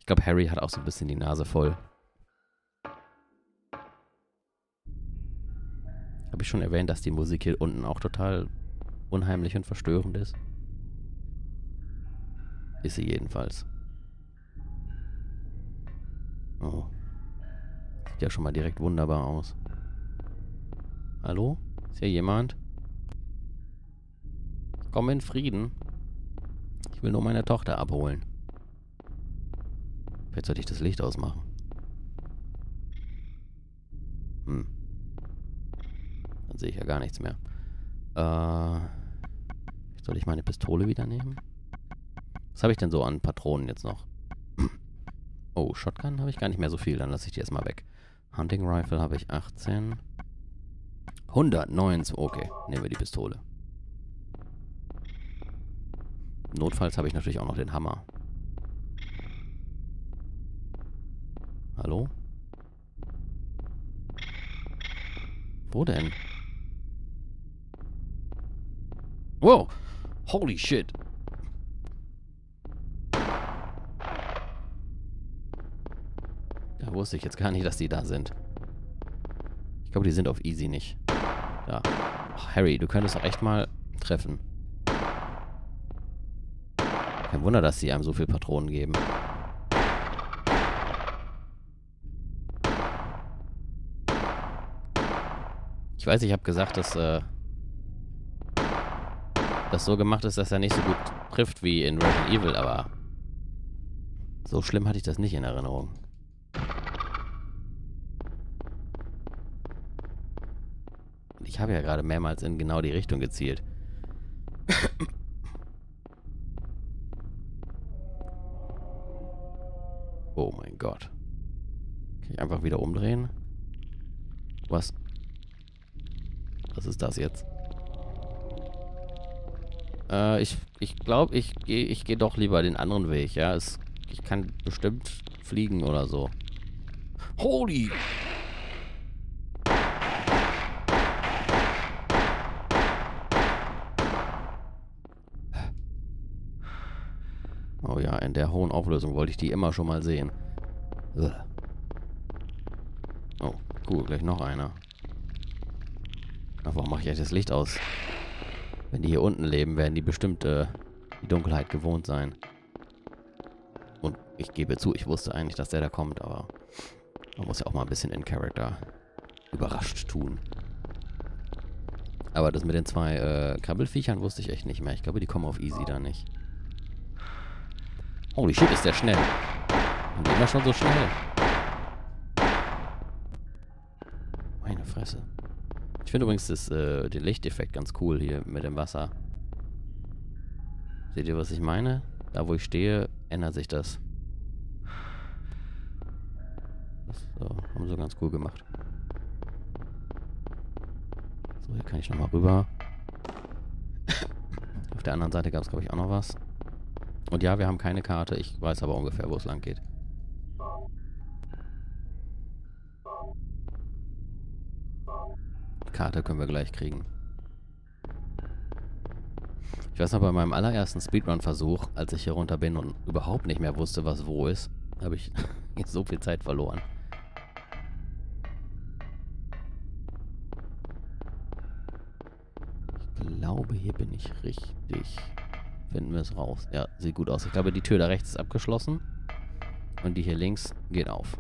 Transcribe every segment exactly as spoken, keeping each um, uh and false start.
glaube, Harry hat auch so ein bisschen die Nase voll. Habe ich schon erwähnt, dass die Musik hier unten auch total unheimlich und verstörend ist? Ist sie jedenfalls. Oh. Sieht ja schon mal direkt wunderbar aus. Hallo? Ist hier jemand? Ich komme in Frieden. Ich will nur meine Tochter abholen. Vielleicht sollte ich das Licht ausmachen. Hm. Dann sehe ich ja gar nichts mehr. Äh. Soll ich meine Pistole wieder nehmen? Was habe ich denn so an Patronen jetzt noch? Oh, Shotgun habe ich gar nicht mehr so viel. Dann lasse ich die erstmal weg. Hunting Rifle habe ich achtzehn. hundertneun. Okay, nehmen wir die Pistole. Notfalls habe ich natürlich auch noch den Hammer. Hallo? Wo denn? Wow! Holy shit! Da wusste ich jetzt gar nicht, dass die da sind. Ich glaube, die sind auf easy nicht. Da. Ach, Harry, du könntest doch echt mal treffen. Kein Wunder, dass sie einem so viel Patronen geben. Ich weiß, ich habe gesagt, dass äh, das so gemacht ist, dass er nicht so gut trifft wie in Resident Evil, aber so schlimm hatte ich das nicht in Erinnerung. Und ich habe ja gerade mehrmals in genau die Richtung gezielt. Oh mein Gott. Kann ich einfach wieder umdrehen? Was? Was ist das jetzt? Äh, ich ich glaube, ich gehe ich geh doch lieber den anderen Weg, ja. Es, ich kann bestimmt fliegen oder so. Holy! Oh ja, in der hohen Auflösung wollte ich die immer schon mal sehen. Ugh. Oh, cool, gleich noch einer. Ach, warum mache ich eigentlich das Licht aus? Wenn die hier unten leben, werden die bestimmt äh, die Dunkelheit gewohnt sein. Und ich gebe zu, ich wusste eigentlich, dass der da kommt, aber man muss ja auch mal ein bisschen in Character überrascht tun. Aber das mit den zwei äh, Krabbelfiechern wusste ich echt nicht mehr. Ich glaube, die kommen auf easy da nicht. Holy shit, ist der schnell. Und immer schon so schnell. Meine Fresse. Ich finde übrigens das, äh, den Lichteffekt ganz cool hier mit dem Wasser. Seht ihr, was ich meine? Da, wo ich stehe, ändert sich das. Das äh, haben sie ganz cool gemacht. So, hier kann ich nochmal rüber. Auf der anderen Seite gab es, glaube ich, auch noch was. Und ja, wir haben keine Karte. Ich weiß aber ungefähr, wo es lang geht. Die Karte können wir gleich kriegen. Ich weiß noch, bei meinem allerersten Speedrun-Versuch, als ich hier runter bin und überhaupt nicht mehr wusste, was wo ist, habe ich jetzt so viel Zeit verloren. Ich glaube, hier bin ich richtig. Finden wir es raus. Ja, sieht gut aus. Ich glaube, die Tür da rechts ist abgeschlossen. Und die hier links geht auf.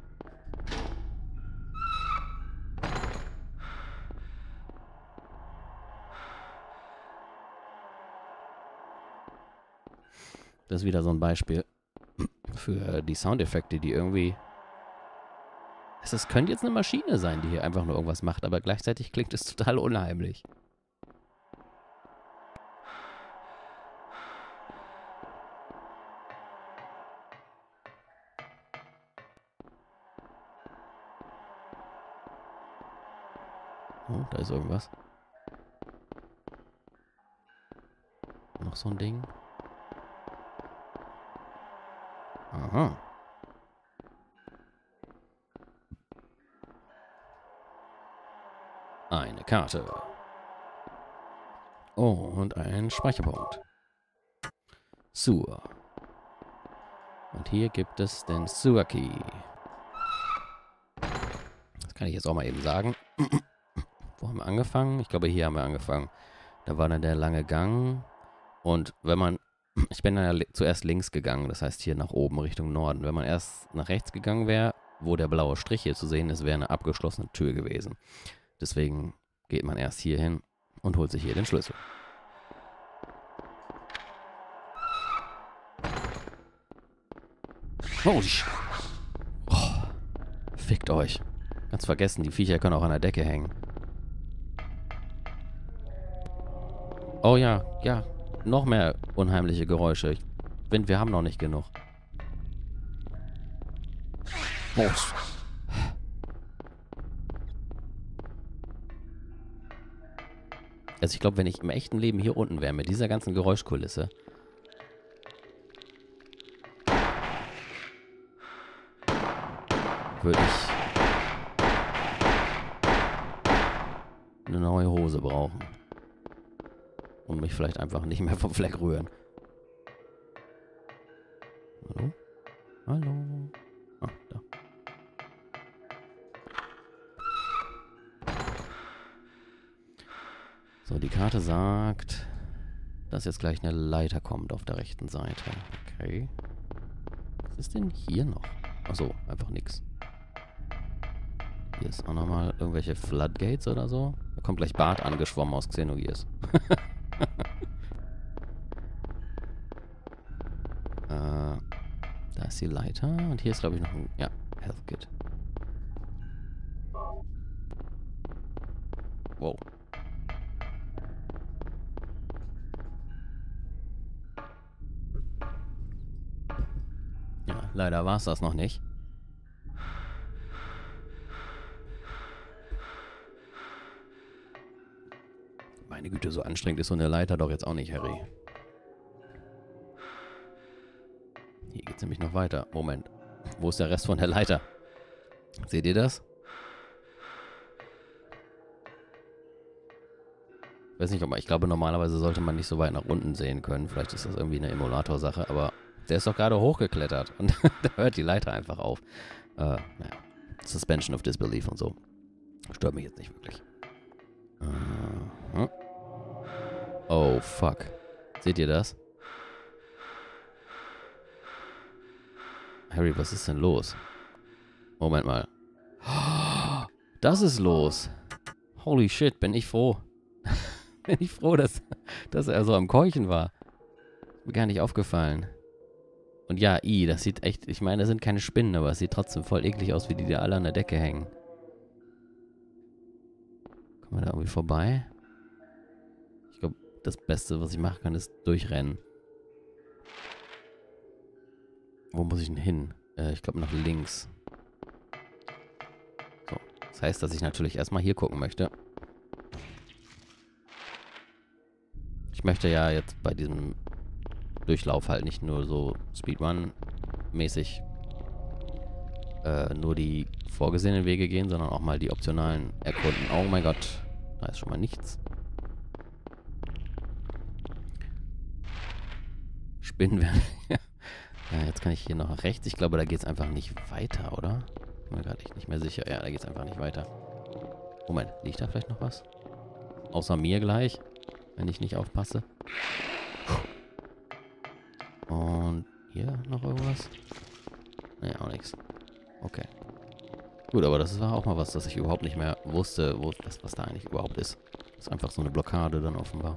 Das ist wieder so ein Beispiel für die Soundeffekte, die irgendwie... Es könnte jetzt eine Maschine sein, die hier einfach nur irgendwas macht, aber gleichzeitig klingt es total unheimlich. Oh, da ist irgendwas. Noch so ein Ding. Aha. Eine Karte. Oh, und ein Speicherpunkt. Sur. Und hier gibt es den Sewer Key. Das kann ich jetzt auch mal eben sagen. Wo haben wir angefangen? Ich glaube, hier haben wir angefangen. Da war dann der lange Gang. Und wenn man... Ich bin dann ja zuerst links gegangen, das heißt hier nach oben Richtung Norden. Wenn man erst nach rechts gegangen wäre, wo der blaue Strich hier zu sehen ist, wäre eine abgeschlossene Tür gewesen. Deswegen geht man erst hier hin und holt sich hier den Schlüssel. Oh, oh, fickt euch. Ganz vergessen, die Viecher können auch an der Decke hängen. Oh ja, ja. Noch mehr unheimliche Geräusche. Ich finde, wir haben noch nicht genug. Oh. Also ich glaube, wenn ich im echten Leben hier unten wäre, mit dieser ganzen Geräuschkulisse, würde ich eine neue Hose brauchen. Und mich vielleicht einfach nicht mehr vom Fleck rühren. Hallo? Hallo? Ah, da. So, die Karte sagt, dass jetzt gleich eine Leiter kommt auf der rechten Seite. Okay. Was ist denn hier noch? Achso, einfach nix. Hier ist auch nochmal irgendwelche Floodgates oder so. Da kommt gleich Bart angeschwommen aus Xenogears. äh, da ist die Leiter. Und hier ist, glaube ich, noch ein... Ja, Health Kit. Wow. Ja, leider war es das noch nicht. Meine Güte, so anstrengend ist so eine Leiter doch jetzt auch nicht, Harry. Hier geht es nämlich noch weiter. Moment. Wo ist der Rest von der Leiter? Seht ihr das? Ich weiß nicht, ob man, ich glaube, normalerweise sollte man nicht so weit nach unten sehen können. Vielleicht ist das irgendwie eine Emulator-Sache, aber der ist doch gerade hochgeklettert und da hört die Leiter einfach auf. Äh, naja. Suspension of Disbelief und so. Stört mich jetzt nicht wirklich. Äh, hm. Oh, fuck. Seht ihr das? Harry, was ist denn los? Moment mal. Das ist los. Holy shit, bin ich froh. Bin ich froh, dass, dass er so am Keuchen war. Mir gar nicht aufgefallen. Und ja, i, das sieht echt... Ich meine, das sind keine Spinnen, aber es sieht trotzdem voll eklig aus, wie die da alle an der Decke hängen. Kommen wir da irgendwie vorbei? Ich glaube, das Beste, was ich machen kann, ist durchrennen. Wo muss ich denn hin? Äh, ich glaube nach links. So. Das heißt, dass ich natürlich erstmal hier gucken möchte. Ich möchte ja jetzt bei diesem Durchlauf halt nicht nur so Speedrun-mäßig äh, nur die vorgesehenen Wege gehen, sondern auch mal die optionalen erkunden. Oh mein Gott, da ist schon mal nichts. Spinnen werden. Ja, jetzt kann ich hier noch nach rechts. Ich glaube, da geht es einfach nicht weiter, oder? Ich bin mir gerade echt nicht mehr sicher. Ja, da geht es einfach nicht weiter. Moment, liegt da vielleicht noch was? Außer mir gleich, wenn ich nicht aufpasse. Und hier noch irgendwas? Nee, auch nichts. Okay. Gut, aber das war auch mal was, das ich überhaupt nicht mehr wusste, wo das, was da eigentlich überhaupt ist. Das ist einfach so eine Blockade dann offenbar.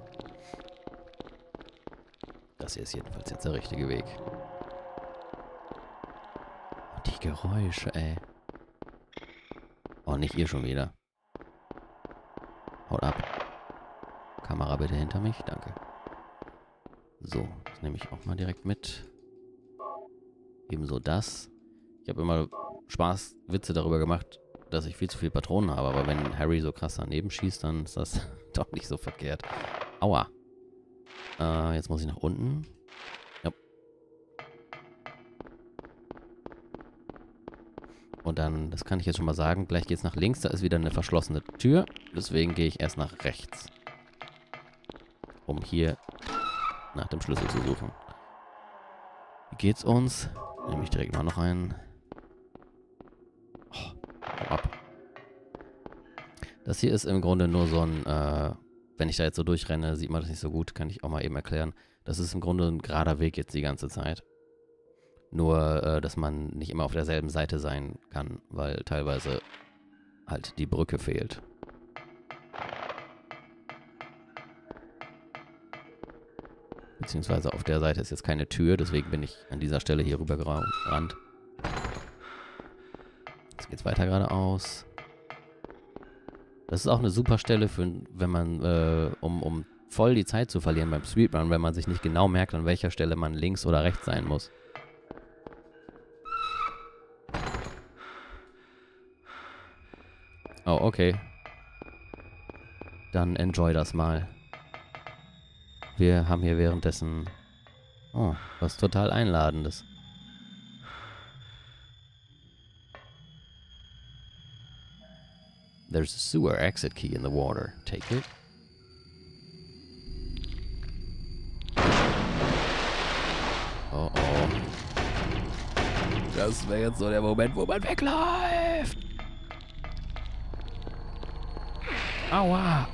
Das hier ist jedenfalls jetzt der richtige Weg. Und die Geräusche, ey. Oh, nicht ihr schon wieder. Haut ab. Kamera bitte hinter mich, danke. So, das nehme ich auch mal direkt mit. Ebenso das. Ich habe immer Spaß, Witze darüber gemacht, dass ich viel zu viele Patronen habe. Aber wenn Harry so krass daneben schießt, dann ist das doch nicht so verkehrt. Aua. Äh, jetzt muss ich nach unten. Ja. Und dann, das kann ich jetzt schon mal sagen, gleich geht es nach links. Da ist wieder eine verschlossene Tür. Deswegen gehe ich erst nach rechts. Um hier nach dem Schlüssel zu suchen. Wie geht's uns? Nehme ich direkt mal noch einen. Oh, hau ab. Das hier ist im Grunde nur so ein, äh, wenn ich da jetzt so durchrenne, sieht man das nicht so gut, kann ich auch mal eben erklären. Das ist im Grunde ein gerader Weg jetzt die ganze Zeit. Nur, äh, dass man nicht immer auf derselben Seite sein kann, weil teilweise halt die Brücke fehlt. Beziehungsweise auf der Seite ist jetzt keine Tür, deswegen bin ich an dieser Stelle hier rüber gerannt. Jetzt geht's weiter geradeaus. Das ist auch eine super Stelle, für, wenn man, äh, um, um voll die Zeit zu verlieren beim Speedrun, wenn man sich nicht genau merkt, an welcher Stelle man links oder rechts sein muss. Oh, okay. Dann enjoy das mal. Wir haben hier währenddessen... Oh, was total Einladendes. There's a sewer exit key in the water. Take it. Oh oh. Das wäre jetzt so der Moment, wo man wegläuft. Aua.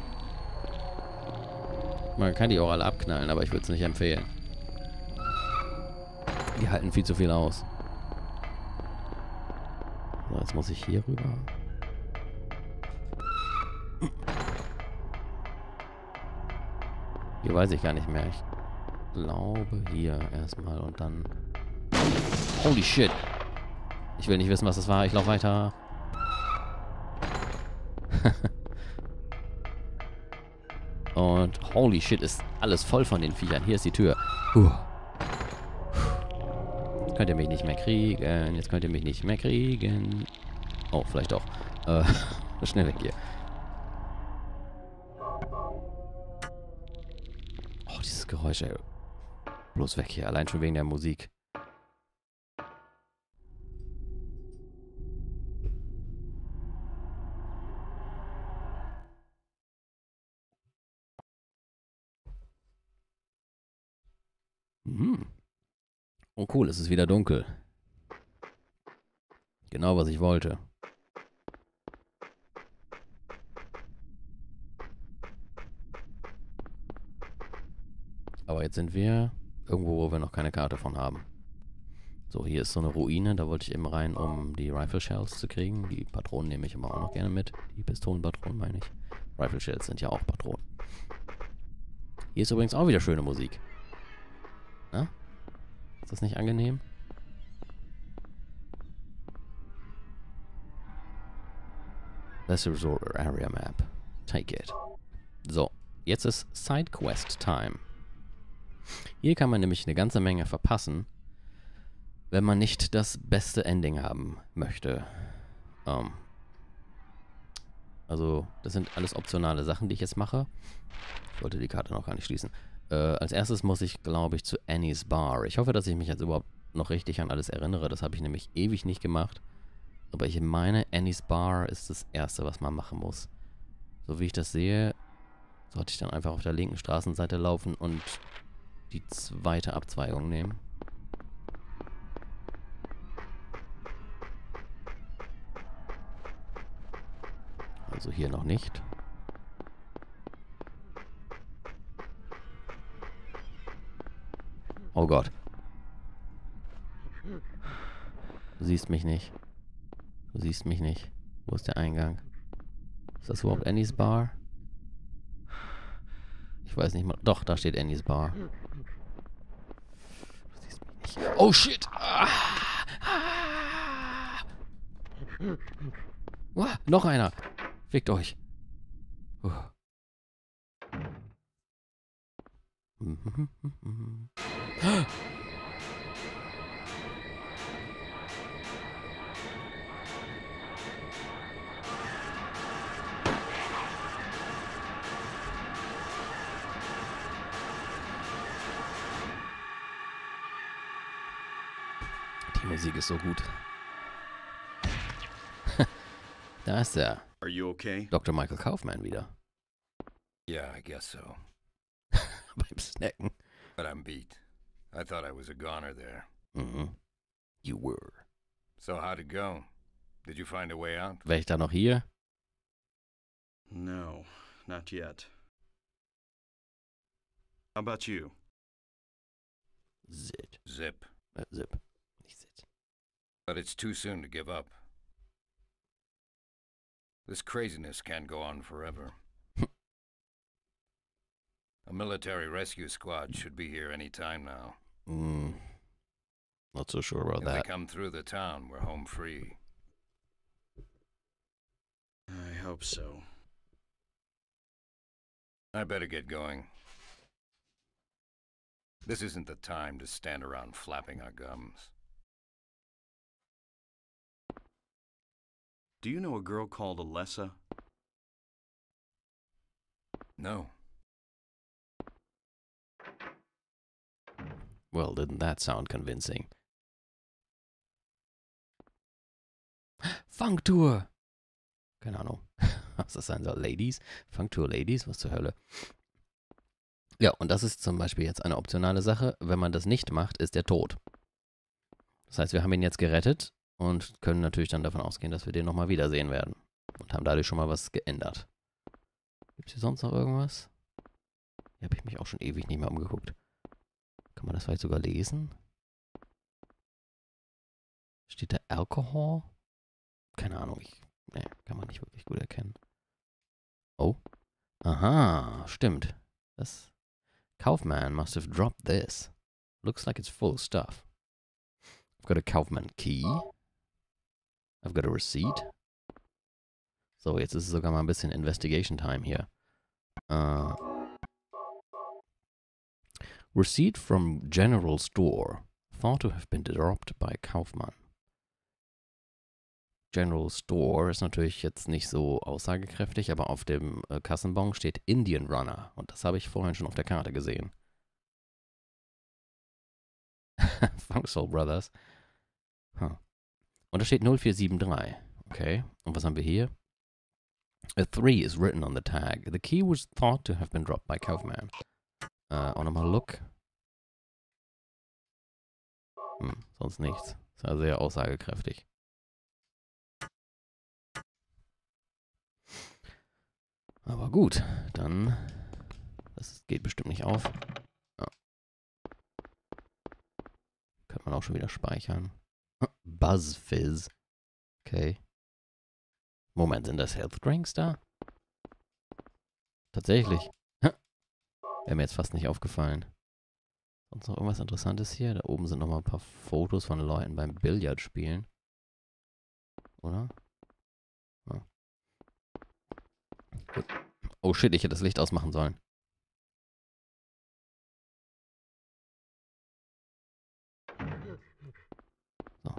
Man kann die auch alle abknallen, aber ich würde es nicht empfehlen. Die halten viel zu viel aus. So, jetzt muss ich hier rüber. Hier weiß ich gar nicht mehr. Ich glaube hier erstmal und dann... Holy shit. Ich will nicht wissen, was das war. Ich laufe weiter. Und holy shit, ist alles voll von den Viechern. Hier ist die Tür. Puh. Jetzt könnt ihr mich nicht mehr kriegen. Jetzt könnt ihr mich nicht mehr kriegen. Oh, vielleicht doch. Äh, schnell weg hier. Oh, dieses Geräusch, ey. Bloß weg hier. Allein schon wegen der Musik. Mhm. Oh cool, es ist wieder dunkel. Genau, was ich wollte. Aber jetzt sind wir irgendwo, wo wir noch keine Karte von haben. So, hier ist so eine Ruine. Da wollte ich eben rein, um die Rifle Shells zu kriegen. Die Patronen nehme ich immer auch noch gerne mit. Die Pistolenpatronen meine ich. Rifle Shells sind ja auch Patronen. Hier ist übrigens auch wieder schöne Musik. Na? Ist das nicht angenehm? That's the resort area map. Take it. So, jetzt ist Side Quest Time. Hier kann man nämlich eine ganze Menge verpassen, wenn man nicht das beste Ending haben möchte. Ähm, also, das sind alles optionale Sachen, die ich jetzt mache. Ich wollte die Karte noch gar nicht schließen. Äh, als erstes muss ich, glaube ich, zu Annie's Bar. Ich hoffe, dass ich mich jetzt überhaupt noch richtig an alles erinnere. Das habe ich nämlich ewig nicht gemacht. Aber ich meine, Annie's Bar ist das Erste, was man machen muss. So wie ich das sehe, sollte ich dann einfach auf der linken Straßenseite laufen und die zweite Abzweigung nehmen. Also hier noch nicht. Oh Gott. Du siehst mich nicht. Du siehst mich nicht. Wo ist der Eingang? Ist das überhaupt Annie's Bar? Ich weiß nicht mal. Doch, da steht Annie's Bar. Du siehst mich nicht. Oh shit! Ah! Ah! Uh, noch einer! Fickt euch! Uh. Die Musik ist so gut. Da ist er. Are you okay? Doktor Michael Kaufman wieder. Yeah, I guess so. Beim Snacken. But I'm beat. I thought I was a goner there. Mhm. You were. So how'd it go? Did you find a way out? Wäre ich da noch hier? No, not yet. How about you? Zit. Zip. Äh, zip. Nicht zit. But it's too soon to give up. This craziness can't go on forever. A military rescue squad should be here any time now. Mm, not so sure about If that. they come through the town, we're home free. I hope so. I better get going. This isn't the time to stand around flapping our gums. Do you know a girl called Alessa? No. Well, didn't that sound convincing? Funktour! Keine Ahnung, was das sein soll. Ladies? Funktour Ladies? Was zur Hölle? Ja, und das ist zum Beispiel jetzt eine optionale Sache. Wenn man das nicht macht, ist er tot. Das heißt, wir haben ihn jetzt gerettet und können natürlich dann davon ausgehen, dass wir den nochmal wiedersehen werden. Und haben dadurch schon mal was geändert. Gibt es hier sonst noch irgendwas? Hier habe ich mich auch schon ewig nicht mehr umgeguckt. Kann man das vielleicht sogar lesen? Steht da Alkohol? Keine Ahnung, ich, nee, kann man nicht wirklich gut erkennen. Oh. Aha, stimmt. Das Kaufman must have dropped this. Looks like it's full of stuff. I've got a Kaufman key. I've got a receipt. So, jetzt ist es sogar mal ein bisschen Investigation Time hier. Uh, receipt from General Store. Thought to have been dropped by Kaufmann. General Store ist natürlich jetzt nicht so aussagekräftig, aber auf dem äh, Kassenbon steht Indian Runner. Und das habe ich vorhin schon auf der Karte gesehen. Funk Soul Brothers. Huh. Und da steht null vier sieben drei. Okay. Und was haben wir hier? A three is written on the tag. The key was thought to have been dropped by Kaufman. Äh, auch nochmal Look. Hm, sonst nichts. Ist ja sehr aussagekräftig. Aber gut, dann... Das geht bestimmt nicht auf. Ja. Könnte man auch schon wieder speichern. Buzzfizz. Okay. Moment, sind das Health Drinks da? Tatsächlich. Wäre mir jetzt fast nicht aufgefallen. Sonst noch irgendwas Interessantes hier? Da oben sind nochmal ein paar Fotos von Leuten beim Billard spielen. Oder? Ja. Gut. Oh shit, ich hätte das Licht ausmachen sollen. So.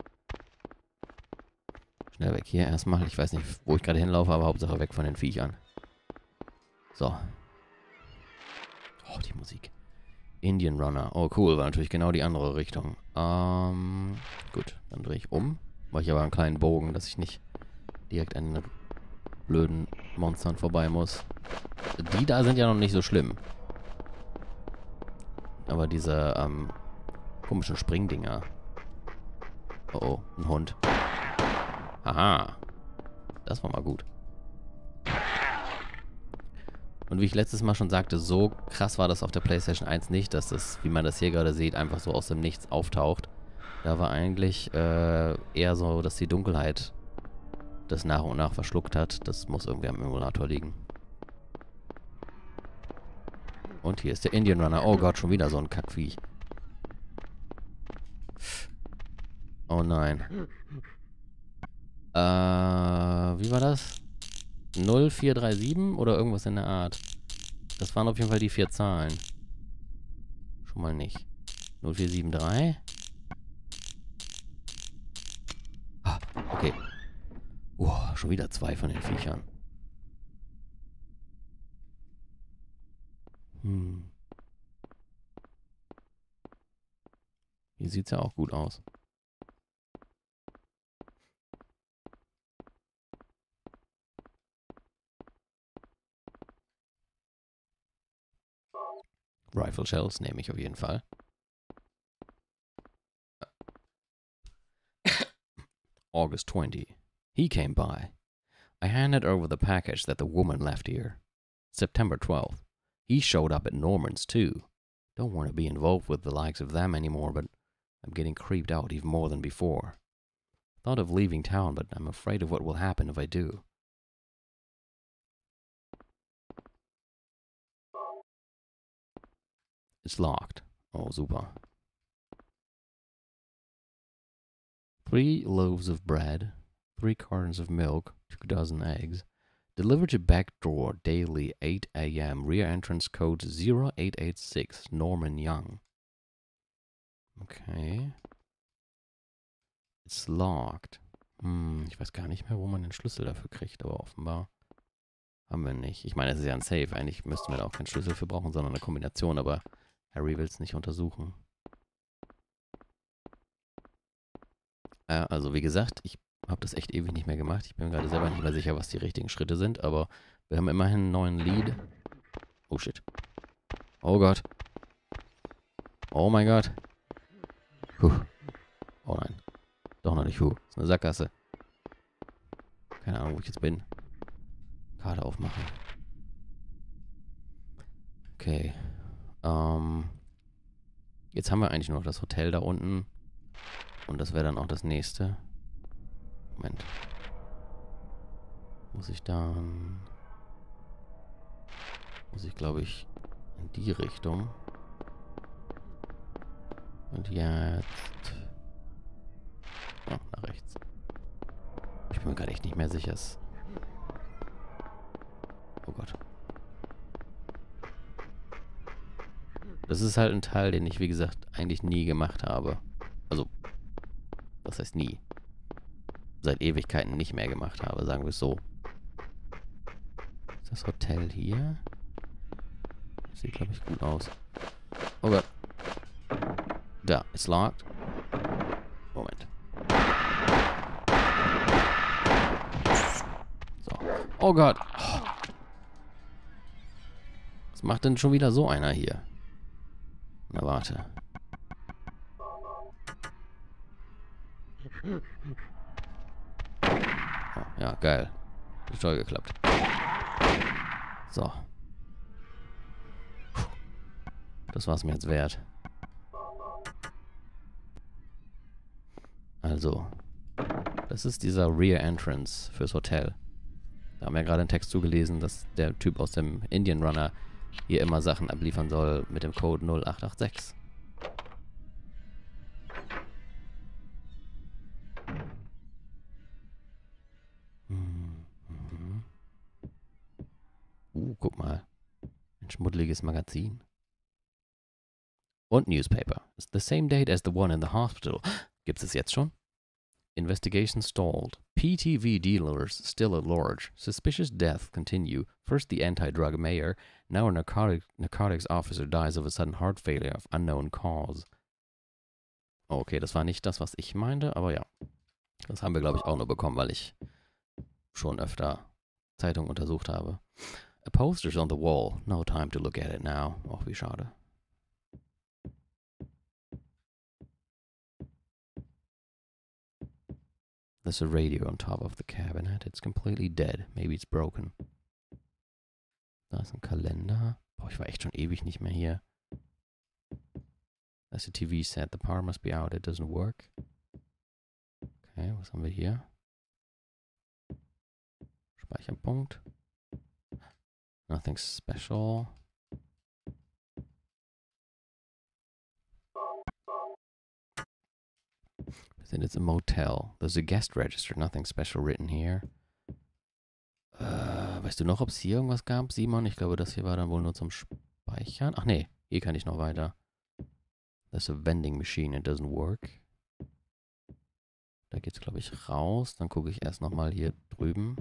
Schnell weg hier erstmal. Ich weiß nicht, wo ich gerade hinlaufe, aber Hauptsache weg von den Viechern. So. Oh, die Musik. Indian Runner. Oh, cool. War natürlich genau die andere Richtung. Ähm, gut. Dann drehe ich um. Mache ich aber einen kleinen Bogen, dass ich nicht direkt an den blöden Monstern vorbei muss. Die da sind ja noch nicht so schlimm. Aber diese, ähm, komischen Springdinger. Oh, oh. Ein Hund. Aha. Das war mal gut. Und wie ich letztes Mal schon sagte, so krass war das auf der PlayStation eins nicht, dass das, wie man das hier gerade sieht, einfach so aus dem Nichts auftaucht. Da war eigentlich äh, eher so, dass die Dunkelheit das nach und nach verschluckt hat. Das muss irgendwie am Emulator liegen. Und hier ist der Indian Runner. Oh Gott, schon wieder so ein Kackviech. Oh nein. Äh, wie war das? null vier drei sieben oder irgendwas in der Art. Das waren auf jeden Fall die vier Zahlen. Schon mal nicht. null vier sieben drei. Ah, okay. Oh, schon wieder zwei von den Viechern. Hm. Hier sieht's ja auch gut aus. Rifle Shells nehme ich auf jeden Fall. August twentieth. He came by. I handed over the package that the woman left here. September twelfth. He showed up at Norman's, too. Don't want to be involved with the likes of them anymore, but I'm getting creeped out even more than before. Thought of leaving town, but I'm afraid of what will happen if I do. It's locked. Oh, super. Three loaves of bread, three cartons of milk, two dozen eggs. Delivered to back door daily, eight a m Rear entrance code zero eight eight six, Norman Young. Okay. It's locked. Hm, ich weiß gar nicht mehr, wo man den Schlüssel dafür kriegt, aber offenbar haben wir nicht. Ich meine, es ist ja ein Safe. Eigentlich müssten wir da auch keinen Schlüssel für brauchen, sondern eine Kombination, aber Harry will es nicht untersuchen. Äh, also wie gesagt, ich habe das echt ewig nicht mehr gemacht. Ich bin gerade selber nicht mehr sicher, was die richtigen Schritte sind, aber wir haben immerhin einen neuen Lead. Oh shit. Oh Gott. Oh mein Gott. Puh. Oh nein. Doch noch nicht. Puh. Das ist eine Sackgasse. Keine Ahnung, wo ich jetzt bin. Karte aufmachen. Okay. Ähm. Jetzt haben wir eigentlich nur noch das Hotel da unten. Und das wäre dann auch das nächste. Moment. Muss ich dann... Muss ich, glaube ich, in die Richtung. Und jetzt... Oh, nach rechts. Ich bin mir gerade echt nicht mehr sicher. Oh Gott. Das ist halt ein Teil, den ich, wie gesagt, eigentlich nie gemacht habe. Also, was heißt nie? Seit Ewigkeiten nicht mehr gemacht habe, sagen wir es so. Ist das Hotel hier? Sieht, glaube ich, gut aus. Oh Gott. Da, it's locked. Moment. So. Oh Gott. Oh. Was macht denn schon wieder so einer hier? Na, warte. Oh, ja, geil. Ist toll geklappt. So. Puh. Das war es mir jetzt wert. Also. Das ist dieser Rear Entrance fürs Hotel. Da haben wir gerade einen Text zugelesen, dass der Typ aus dem Indian Runner hier immer Sachen abliefern soll mit dem Code null acht acht sechs. Mhm. Uh, guck mal. Ein schmuddeliges Magazin. Und Newspaper. It's the same date as the one in the hospital. Gibt's es jetzt schon? Investigation stalled. P T V dealers still at large. Suspicious deaths continue. First the anti-drug mayor, now a narcotic, narcotics officer dies of a sudden heart failure of unknown cause. Okay, das war nicht das, was ich meinte, aber ja. Das haben wir, glaube ich, auch nur bekommen, weil ich schon öfter Zeitungen untersucht habe. A poster's on the wall. No time to look at it now. Och, wie schade. There's a radio on top of the cabinet. It's completely dead. Maybe it's broken. Da ist ein Kalender. Boah, ich war echt schon ewig nicht mehr hier. That's a T V set. The power must be out. It doesn't work. Okay, was haben wir hier? Speicherpunkt. Nothing special. Wir sind jetzt im Motel. There's a guest register. Nothing special written here. Äh, weißt du noch, ob es hier irgendwas gab, Simon? Ich glaube, das hier war dann wohl nur zum Speichern. Ach nee, hier kann ich noch weiter. There's a vending machine. It doesn't work. Da geht's, glaube ich, raus. Dann gucke ich erst nochmal hier drüben.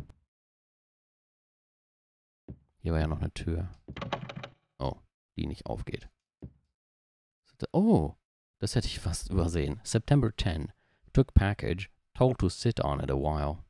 Hier war ja noch eine Tür. Oh, die nicht aufgeht. Oh, das hätte ich fast übersehen. September tenth. Took package. Told to sit on it a while.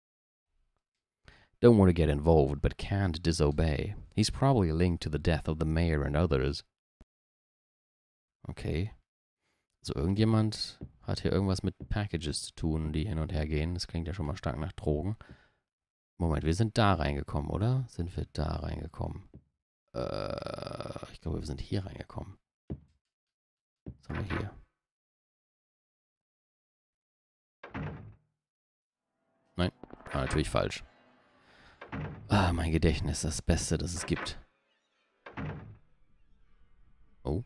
Don't want to get involved, but can't disobey. He's probably linked to the death of the mayor and others. Okay. Also irgendjemand Hat hier irgendwas mit Packages zu tun, die hin und her gehen. Das klingt ja schon mal stark nach Drogen. Moment, wir sind da reingekommen, oder? Sind wir da reingekommen? Äh, ich glaube, wir sind hier reingekommen. Was haben wir hier? Nein, war natürlich falsch. Ah, mein Gedächtnis, das Beste, das es gibt. Oh.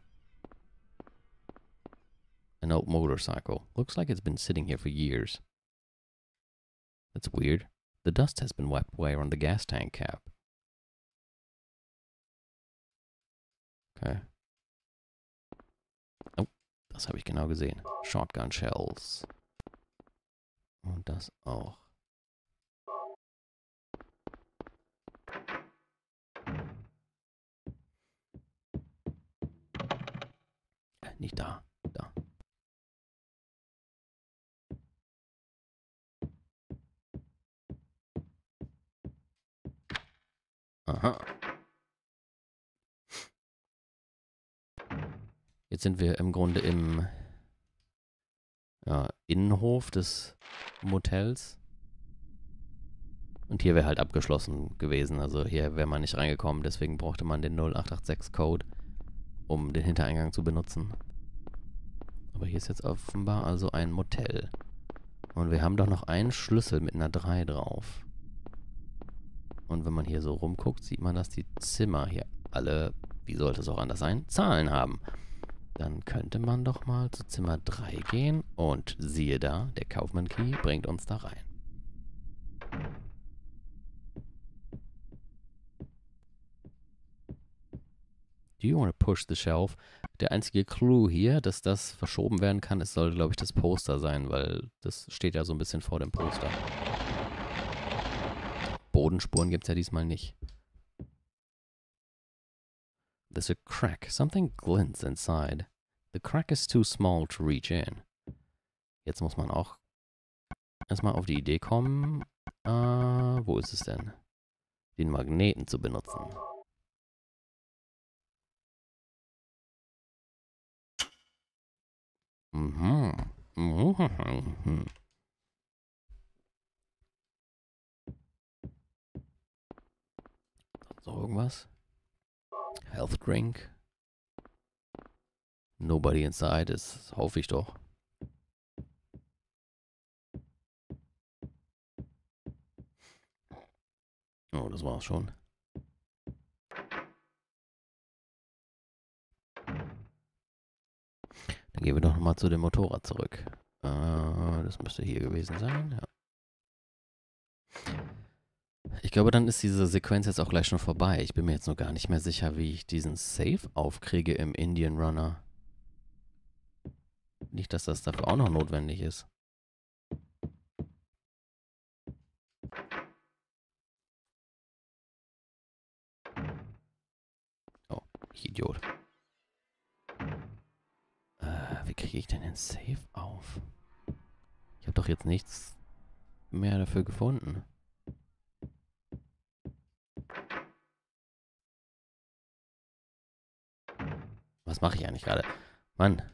An old motorcycle. Looks like it's been sitting here for years. That's weird. The dust has been wiped away on the gas tank cap. Okay. Oh, das habe ich genau gesehen. Shotgun Shells. Und das auch. Nicht da. Da. Aha. Jetzt sind wir im Grunde im ja, Innenhof des Motels. Und hier wäre halt abgeschlossen gewesen. Also hier wäre man nicht reingekommen. Deswegen brauchte man den null acht acht sechs Code, um den Hintereingang zu benutzen. Aber hier ist jetzt offenbar also ein Motel. Und wir haben doch noch einen Schlüssel mit einer drei drauf. Und wenn man hier so rumguckt, sieht man, dass die Zimmer hier alle, wie sollte es auch anders sein, Zahlen haben. Dann könnte man doch mal zu Zimmer drei gehen und siehe da, der Kaufmann Key bringt uns da rein. Do you want to push the shelf? Der einzige Clou hier, dass das verschoben werden kann, es soll, glaube ich, das Poster sein, weil das steht ja so ein bisschen vor dem Poster. Bodenspuren gibt es ja diesmal nicht. There's a crack. Something glints inside. The crack is too small to reach in. Jetzt muss man auch erstmal auf die Idee kommen, äh, wo ist es denn? Den Magneten zu benutzen. Mhm. Mhm. So irgendwas? Health Drink. Nobody inside, das hoffe ich doch. Oh, das war's schon. Dann gehen wir doch nochmal zu dem Motorrad zurück. Äh, das müsste hier gewesen sein, ja. Ich glaube, dann ist diese Sequenz jetzt auch gleich schon vorbei. Ich bin mir jetzt nur gar nicht mehr sicher, wie ich diesen Save aufkriege im Indian Runner. Nicht, dass das dafür auch noch notwendig ist. Oh, ich Idiot. Äh, wie kriege ich denn den Save auf? Ich habe doch jetzt nichts mehr dafür gefunden. Was mache ich eigentlich gerade? Mann.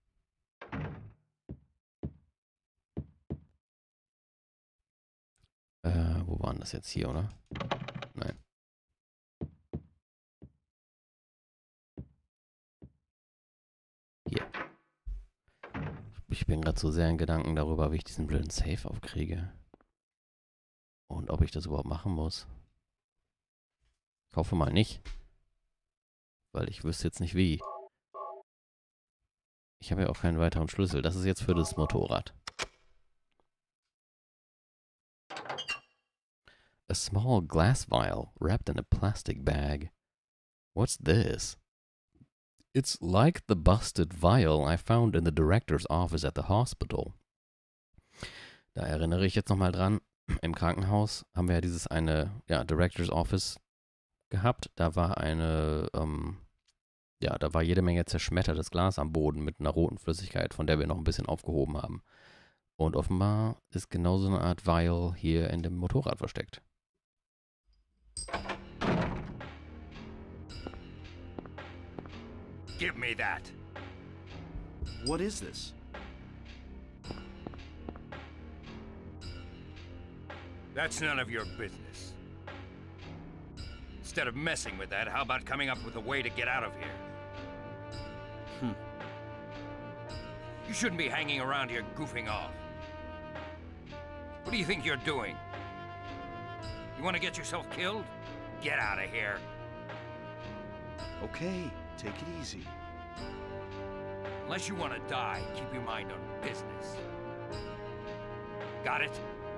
Äh, wo waren das jetzt hier, oder? Nein. Hier. Ich bin gerade so sehr in Gedanken darüber, wie ich diesen blöden Save aufkriege. Und ob ich das überhaupt machen muss. Ich hoffe mal nicht. Weil ich wüsste jetzt nicht wie. Ich habe ja auch keinen weiteren Schlüssel. Das ist jetzt für das Motorrad. A small glass vial wrapped in a plastic bag. What's this? It's like the busted vial I found in the director's office at the hospital. Da erinnere ich jetzt nochmal dran. Im Krankenhaus haben wir ja dieses eine, ja, Director's Office gehabt. Da war eine, ähm, ja, da war jede Menge zerschmettertes Glas am Boden mit einer roten Flüssigkeit, von der wir noch ein bisschen aufgehoben haben. Und offenbar ist genau so eine Art Vial hier in dem Motorrad versteckt. Give me that. What is this? That's none of your business. Instead of messing with that, how about coming up with a way to get out of here? Hmm. You shouldn't be hanging around here goofing off. What do you think you're doing? You want to get yourself killed? Get out of here. Okay, take it easy. Unless you want to die, keep your mind on business. Got it?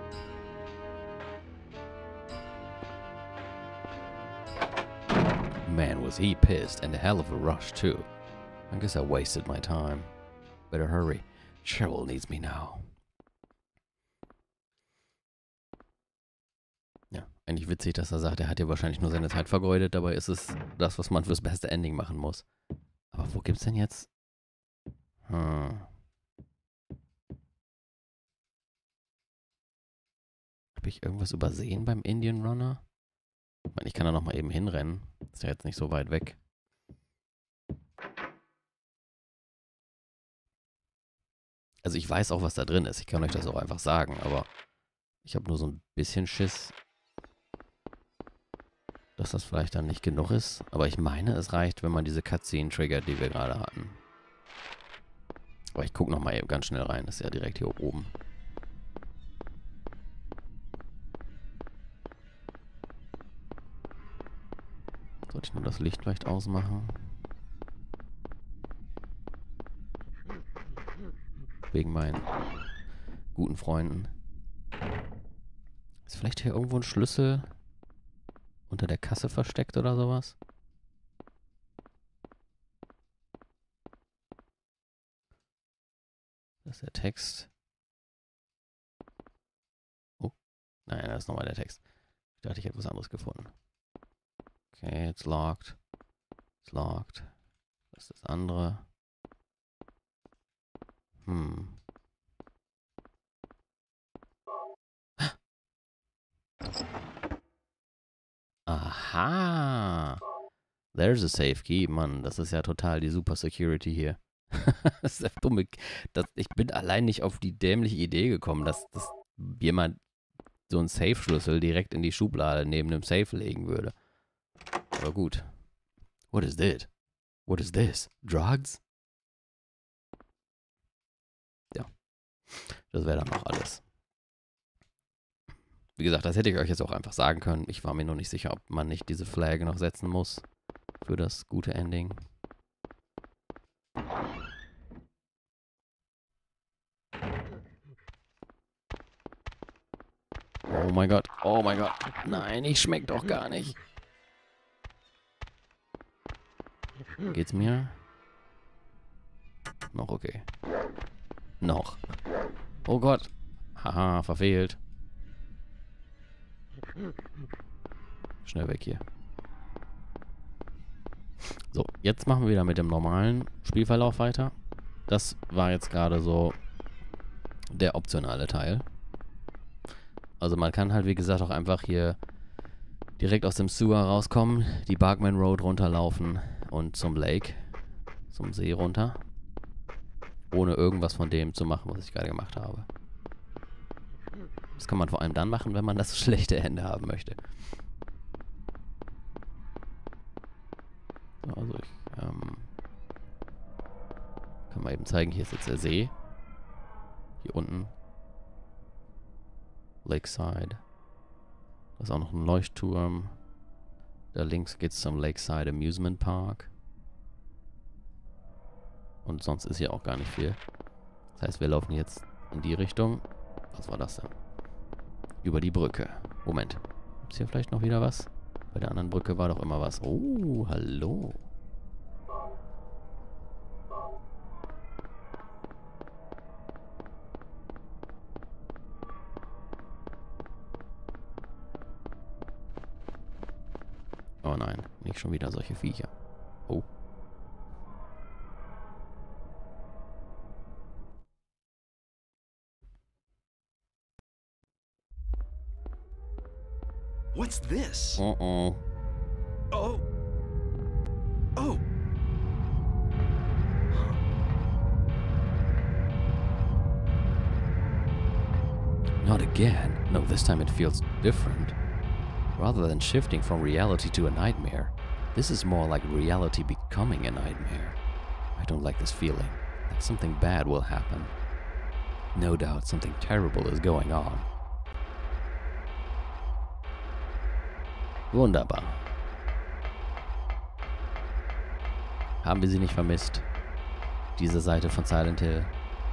Man, was he pissed, and a hell of a rush, too. I guess I wasted my time. Better hurry. Cheryl needs me now. Ja, eigentlich witzig, dass er sagt, er hat hier wahrscheinlich nur seine Zeit vergeudet, dabei ist es das, was man fürs beste Ending machen muss. Aber wo gibt's denn jetzt? Hm. Habe ich irgendwas übersehen beim Indian Runner? Ich meine, ich kann da noch mal eben hinrennen. Ist ja jetzt nicht so weit weg. Also ich weiß auch, was da drin ist. Ich kann euch das auch einfach sagen, aber ich habe nur so ein bisschen Schiss, dass das vielleicht dann nicht genug ist. Aber ich meine, es reicht, wenn man diese Cutscene triggert, die wir gerade hatten. Aber ich gucke noch mal eben ganz schnell rein. Das ist ja direkt hier oben. Sollte ich nur das Licht vielleicht ausmachen? Wegen meinen guten Freunden. Ist vielleicht hier irgendwo ein Schlüssel unter der Kasse versteckt oder sowas? Das ist der Text. Oh, nein, das ist nochmal der Text. Ich dachte, ich hätte was anderes gefunden. Okay, it's locked. It's locked. Das ist das andere. Hm. Aha. There's a safe key. Mann, das ist ja total die Super Security hier. Das ist der dumme. Das, ich bin allein nicht auf die dämliche Idee gekommen, dass, dass jemand so einen Safe-Schlüssel direkt in die Schublade neben dem Safe legen würde. Aber gut. What is this? What is this? Drugs? Ja. Das wäre dann noch alles. Wie gesagt, das hätte ich euch jetzt auch einfach sagen können. Ich war mir noch nicht sicher, ob man nicht diese Flagge noch setzen muss für das gute Ending. Oh mein Gott, oh mein Gott. Nein, ich schmeck doch gar nicht. Geht's mir? Noch okay. Noch. Oh Gott. Haha, verfehlt. Schnell weg hier. So, jetzt machen wir wieder mit dem normalen Spielverlauf weiter. Das war jetzt gerade so der optionale Teil. Also man kann halt, wie gesagt, auch einfach hier direkt aus dem Sewer rauskommen, die Barkman Road runterlaufen und zum Lake, zum See runter. Ohne irgendwas von dem zu machen, was ich gerade gemacht habe. Das kann man vor allem dann machen, wenn man das schlechte Ende haben möchte. So, also ich ähm, kann mal eben zeigen, hier ist jetzt der See. Hier unten. Lakeside. Da ist auch noch ein Leuchtturm. Da links geht es zum Lakeside Amusement Park. Und sonst ist hier auch gar nicht viel. Das heißt, wir laufen jetzt in die Richtung. Was war das denn? Über die Brücke. Moment. Gibt es hier vielleicht noch wieder was? Bei der anderen Brücke war doch immer was. Oh, hallo. Oh nein, nicht schon wieder solche Viecher. Oh. What's this? Oh oh. Oh. Oh. Not again. No, this time it feels different. Rather than shifting from reality to a nightmare, this is more like reality becoming a nightmare. I don't like this feeling. Like something bad will happen. No doubt something terrible is going on. Wunderbar. Haben wir sie nicht vermisst? Diese Seite von Silent Hill.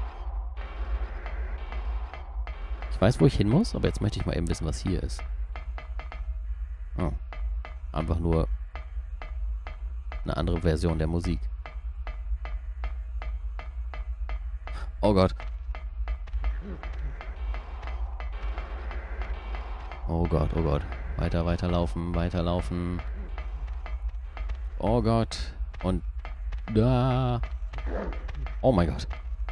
Ich weiß, wo ich hin muss, aber jetzt möchte ich mal eben wissen, was hier ist. Oh. Einfach nur eine andere Version der Musik. Oh Gott. Oh Gott, oh Gott. Weiter, weiter laufen, weiter laufen. Oh Gott. Und da. Oh mein Gott.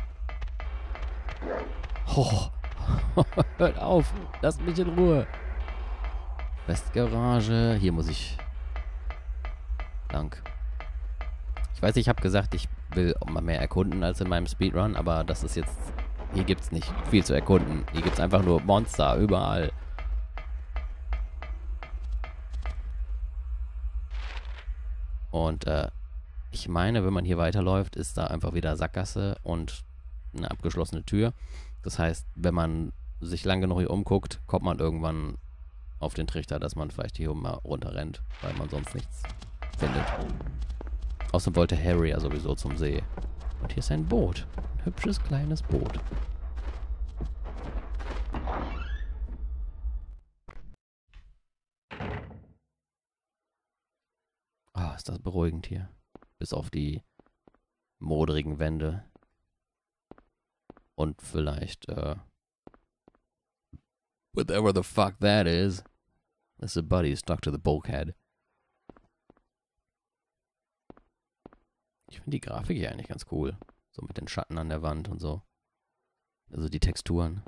Oh. Hört auf. Lasst mich in Ruhe. Westgarage. Hier muss ich lang. Ich weiß, ich habe gesagt, ich will auch mal mehr erkunden als in meinem Speedrun, aber das ist jetzt... Hier gibt's nicht viel zu erkunden. Hier gibt's einfach nur Monster überall. Und äh, ich meine, wenn man hier weiterläuft, ist da einfach wieder Sackgasse und eine abgeschlossene Tür. Das heißt, wenn man sich lang genug hier umguckt, kommt man irgendwann auf den Trichter, dass man vielleicht hier oben mal runterrennt, weil man sonst nichts findet. Außerdem wollte Harry ja sowieso zum See. Und hier ist ein Boot. Ein hübsches kleines Boot. Ah, ist das beruhigend hier. Bis auf die modrigen Wände. Und vielleicht, äh... whatever the fuck that is. This is a buddy stuck to the bulkhead. Ich finde die Grafik hier eigentlich ganz cool. So mit den Schatten an der Wand und so. Also die Texturen.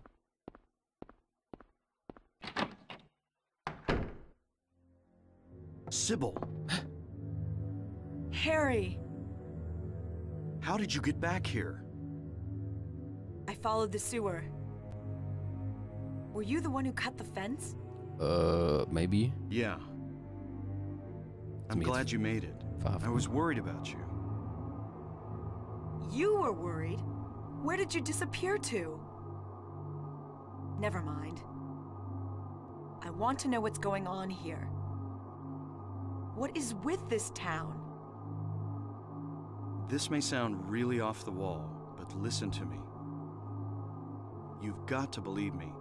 Sybil, Harry! how did you get back here? I followed the sewer. Were you the one who cut the fence? Uh, maybe? Yeah. I'm me, glad it's you made it. I was worried about you. You were worried? Where did you disappear to? Never mind. I want to know what's going on here. What is with this town? This may sound really off the wall, but listen to me. You've got to believe me.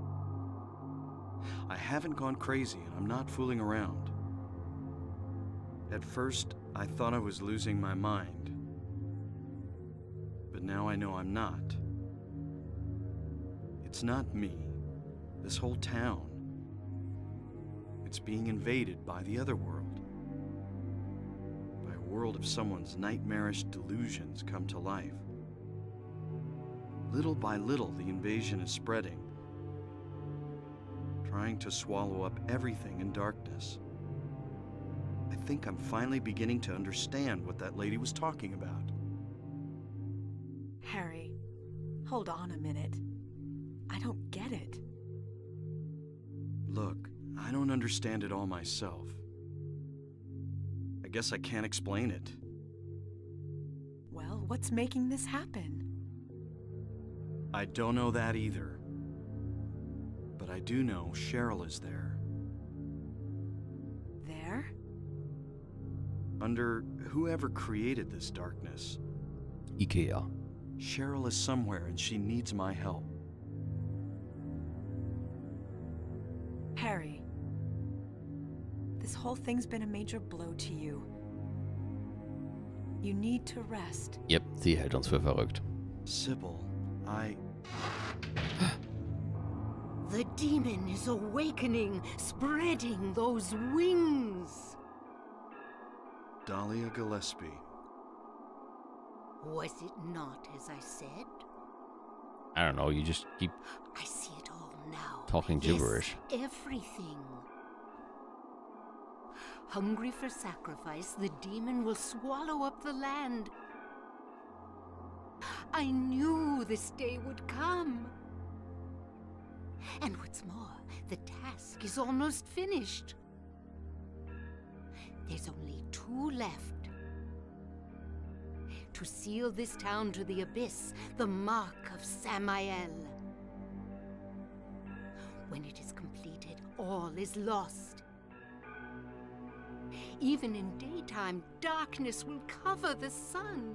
I haven't gone crazy, and I'm not fooling around. At first, I thought I was losing my mind. But now I know I'm not. It's not me. This whole town. It's being invaded by the other world. By a world of someone's nightmarish delusions come to life. Little by little, the invasion is spreading, trying to swallow up everything in darkness. I think I'm finally beginning to understand what that lady was talking about. Harry, hold on a minute. I don't get it. Look, I don't understand it all myself. I guess I can't explain it. Well, what's making this happen? I don't know that either. But I do know Cheryl is there. There? Under whoever created this darkness. Ikea. Cheryl is somewhere and she needs my help. Harry, this whole thing's been a major blow to you. You need to rest. Yep, sie hält uns für verrückt. Sybil, I... The demon is awakening, spreading those wings. Dahlia Gillespie. Was it not as I said? I don't know, you just keep I see it all now. talking Yes, gibberish. everything. Hungry for sacrifice, the demon will swallow up the land. I knew this day would come. And what's more, the task is almost finished. There's only two left. To seal this town to the abyss, the mark of Samael. When it is completed, all is lost. Even in daytime, darkness will cover the sun.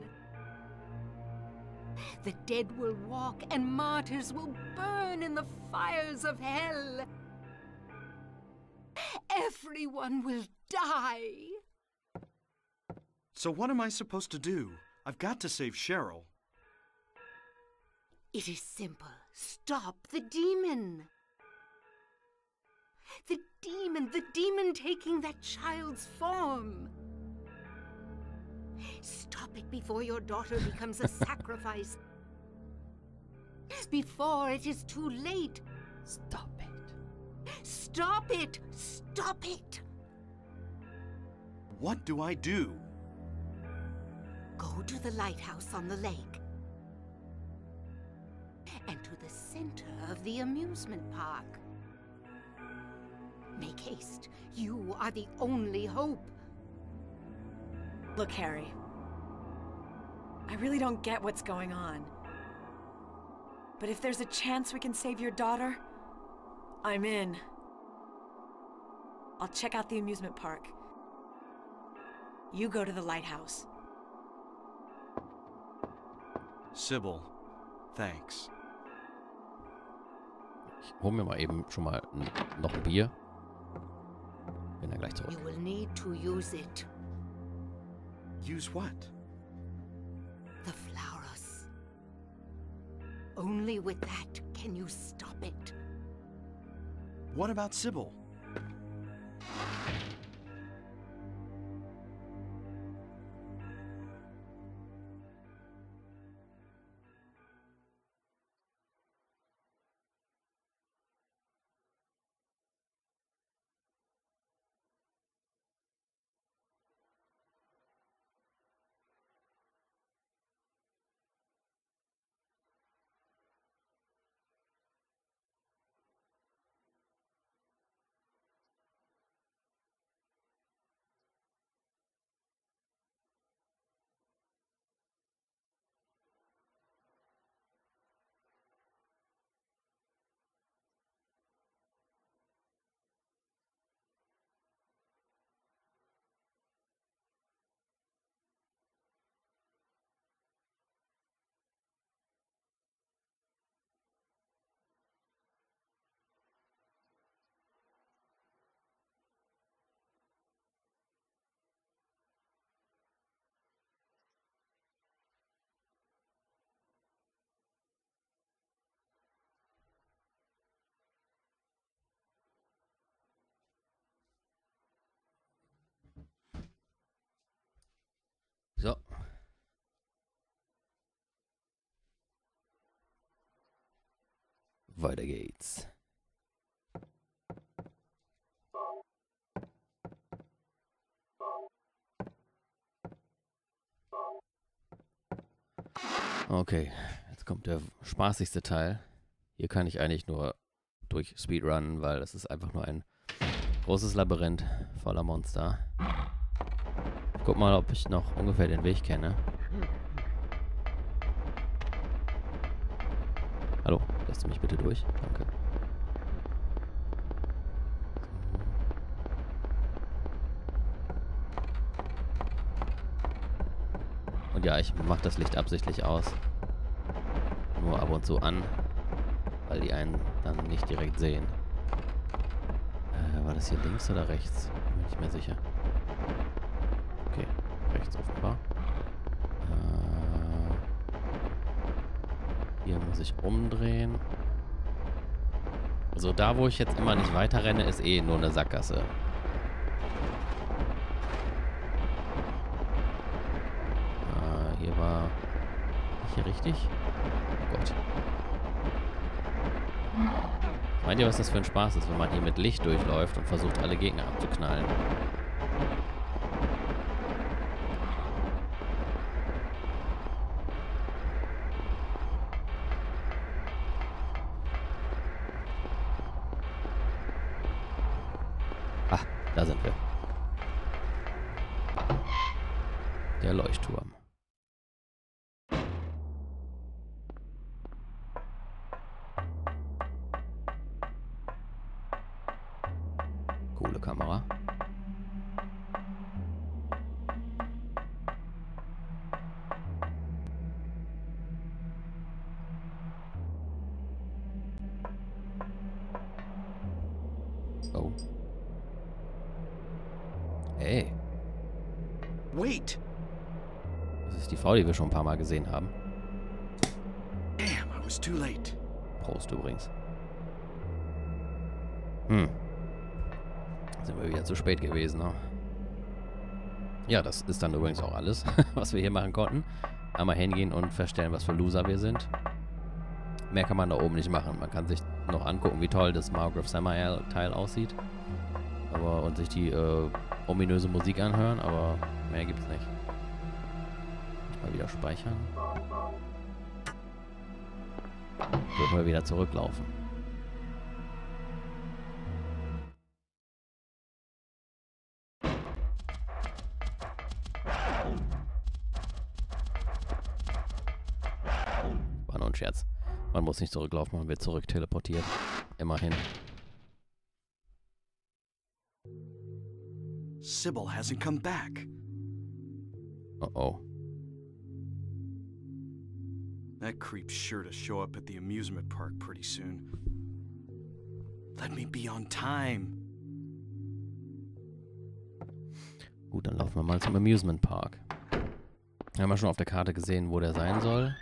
The dead will walk, and martyrs will burn in the fires of hell. Everyone will die. So what am I supposed to do? I've got to save Cheryl. It is simple. Stop the demon. The demon, the demon taking that child's form. Stop it before your daughter becomes a sacrifice. Before it is too late. Stop it. Stop it! Stop it! What do I do? Go to the lighthouse on the lake. And to the center of the amusement park. Make haste. You are the only hope. Look, Harry. I really don't get what's going on. But if there's a chance we can save your daughter, I'm in. I'll check out the amusement park. You go to the lighthouse. Sybil, thanks. Ich hol mir mal eben schon mal n- noch ein Bier. Bin dann gleich zurück. You will need to use it. Use what? The flowers. Only with that can you stop it. What about Sybil? So. Weiter geht's. Okay, jetzt kommt der spaßigste Teil. Hier kann ich eigentlich nur durch Speedrunnen, weil das ist einfach nur ein großes Labyrinth voller Monster. Ich guck mal, ob ich noch ungefähr den Weg kenne. Hallo, lässt du mich bitte durch? Danke. Und ja, ich mache das Licht absichtlich aus. Nur ab und zu an, weil die einen dann nicht direkt sehen. Äh, war das hier links oder rechts? Bin mir nicht mehr sicher. Okay, rechts offenbar. Äh, hier muss ich umdrehen. Also da, wo ich jetzt immer nicht weiter renne, ist eh nur eine Sackgasse. Äh, hier war... Nicht hier richtig? Oh Gott. Meint ihr, was das für ein Spaß ist, wenn man hier mit Licht durchläuft und versucht, alle Gegner abzuknallen? Da sind wir. Der Leuchtturm. Coole Kamera. Oh. Hey. Wait! Das ist die Frau, die wir schon ein paar Mal gesehen haben. Damn, I was too late. Prost übrigens. Hm. Sind wir wieder zu spät gewesen, ne? Ja, das ist dann übrigens auch alles, was wir hier machen konnten. Einmal hingehen und feststellen, was für Loser wir sind. Mehr kann man da oben nicht machen. Man kann sich noch angucken, wie toll das Margrave Samael-Teil aussieht. Aber und sich die äh, ominöse Musik anhören, aber mehr gibt's nicht. Ich mal wieder speichern. Dürfen wir wieder zurücklaufen. War nur ein Scherz. Man muss nicht zurücklaufen, man wird zurück teleportiert. Immerhin. Sybil hasn't come back. Oh oh. That creep's sure to show up at the amusement park pretty soon. Let me be on time. Gut, dann laufen wir mal zum Amusement Park. Wir haben ja schon auf der Karte gesehen, wo der sein soll.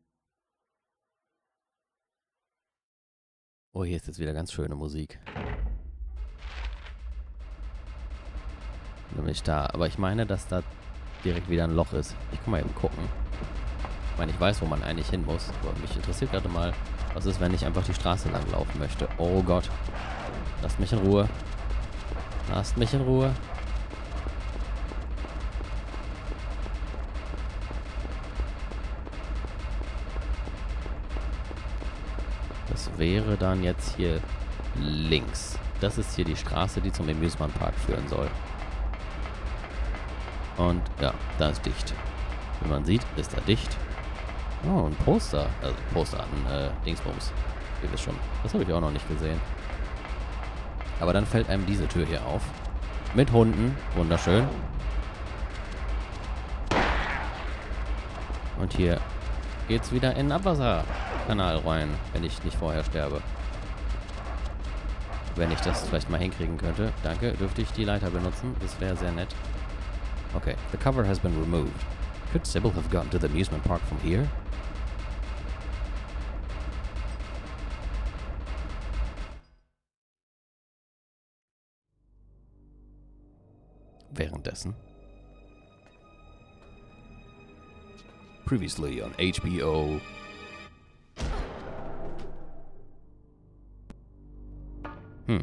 Oh, hier ist jetzt wieder ganz schöne Musik. Nämlich da. Aber ich meine, dass da direkt wieder ein Loch ist. Ich kann mal eben gucken. Ich meine, ich weiß, wo man eigentlich hin muss. Aber mich interessiert gerade mal, was ist, wenn ich einfach die Straße lang laufen möchte. Oh Gott. Lasst mich in Ruhe. Lasst mich in Ruhe. Das wäre dann jetzt hier links. Das ist hier die Straße, die zum Amusement Park führen soll. Und ja, da ist dicht. Wie man sieht, ist da dicht. Oh, ein Poster. Also Poster an äh, Dingsbums. Ihr wisst schon. Das habe ich auch noch nicht gesehen. Aber dann fällt einem diese Tür hier auf. Mit Hunden. Wunderschön. Und hier geht's wieder in den Abwasserkanal rein, wenn ich nicht vorher sterbe. Wenn ich das vielleicht mal hinkriegen könnte. Danke. Dürfte ich die Leiter benutzen? Das wäre sehr nett. Okay. The cover has been removed. Could Sybil have gotten to the amusement park from here? Währenddessen. Previously on H B O. Hm.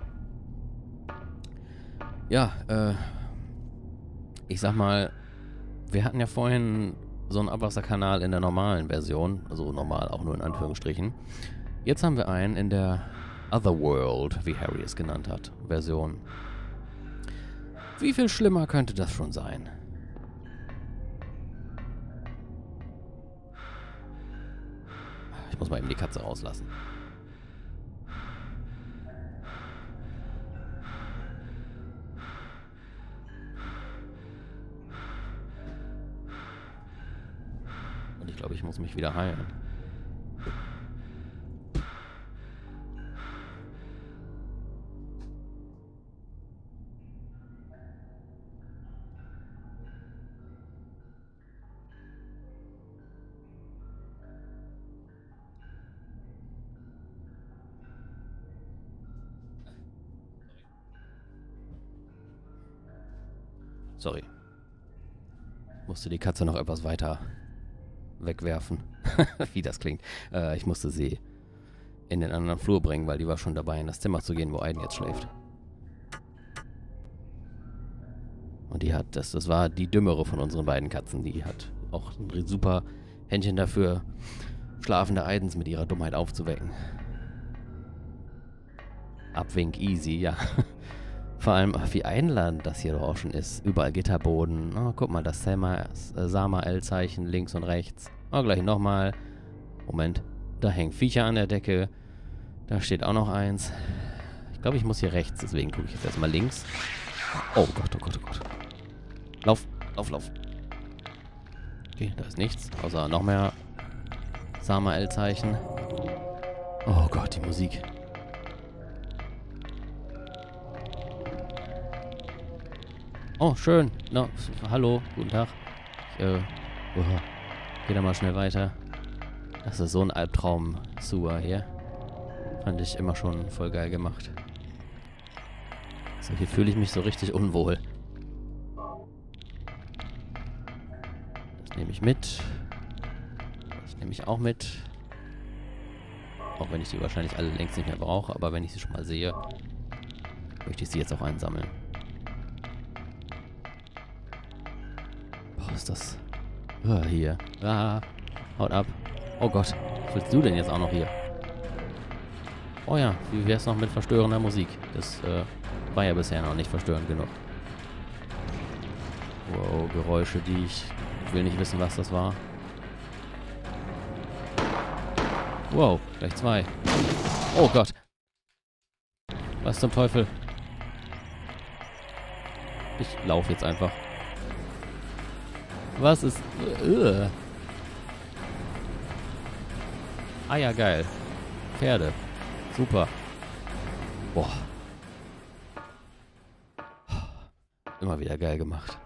Ja, äh. Ich sag mal, wir hatten ja vorhin so einen Abwasserkanal in der normalen Version. Also normal, auch nur in Anführungsstrichen. Jetzt haben wir einen in der Otherworld, wie Harry es genannt hat, Version. Wie viel schlimmer könnte das schon sein? Ich muss mal eben die Katze rauslassen. Und ich glaube, ich muss mich wieder heilen. Sorry. Musste die Katze noch etwas weiter wegwerfen. Wie das klingt. Äh, ich musste sie in den anderen Flur bringen, weil die war schon dabei, in das Zimmer zu gehen, wo Aiden jetzt schläft. Und die hat, das, das war die dümmere von unseren beiden Katzen. Die hat auch ein super Händchen dafür, schlafende Aidens mit ihrer Dummheit aufzuwecken. Abwink easy, ja. Vor allem, wie einladend das hier doch auch schon ist. Überall Gitterboden. Oh, guck mal, das Selma, äh, Samael-Zeichen links und rechts. Oh, gleich nochmal. Moment. Da hängen Viecher an der Decke. Da steht auch noch eins. Ich glaube, ich muss hier rechts. Deswegen gucke ich jetzt erstmal links. Oh Gott, oh Gott, oh Gott. Lauf, lauf, lauf. Okay, da ist nichts. Außer noch mehr Samael-Zeichen. Oh Gott, die Musik. Oh, schön. No, hallo, guten Tag. Ich, äh, oh, geh da mal schnell weiter. Das ist so ein Albtraum-Sewer hier. Fand ich immer schon voll geil gemacht. So, hier fühle ich mich so richtig unwohl. Das nehme ich mit. Das nehme ich auch mit. Auch wenn ich die wahrscheinlich alle längst nicht mehr brauche, aber wenn ich sie schon mal sehe, möchte ich sie jetzt auch einsammeln. Boah, ist das... Ah, hier. Ah, haut ab. Oh Gott, was willst du denn jetzt auch noch hier? Oh ja, wie wär's noch mit verstörender Musik? Das äh, war ja bisher noch nicht verstörend genug. Wow, Geräusche, die ich... Ich will nicht wissen, was das war. Wow, gleich zwei. Oh Gott. Was zum Teufel? Ich laufe jetzt einfach. Was ist... Uh. Ah ja, geil. Pferde. Super. Boah. Immer wieder geil gemacht.